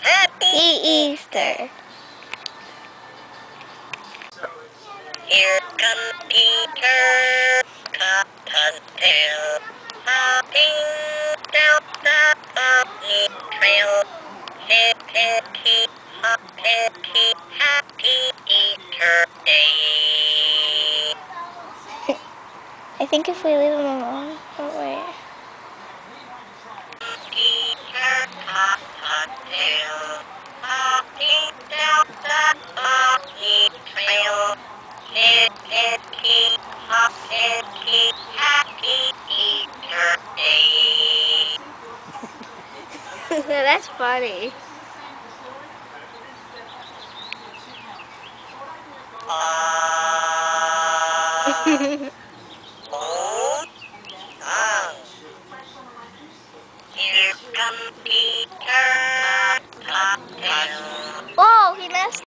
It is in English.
Happy Easter. Here comes Peter, Cottontail, hopping down the bunny trail. Hippity, hoppity, happy Easter day. I think if we leave him alone, oh wait. Peter, Cottontail, hopping down the bunny trail. Hippity, hoppity, happy Easter day. That's funny. Oh, song. Here comes Peter, Cottontail. Whoa, he messed